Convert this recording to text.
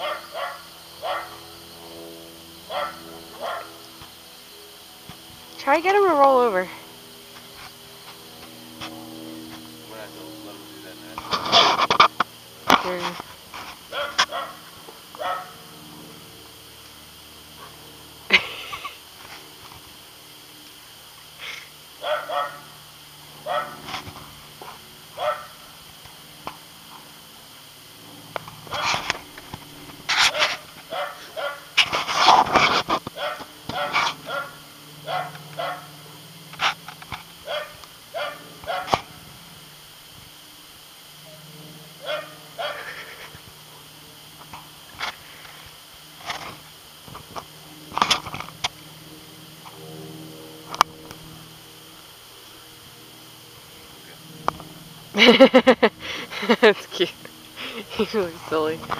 Try to get him to roll over. We're not going to let him do that naturally. That's cute. He looks silly.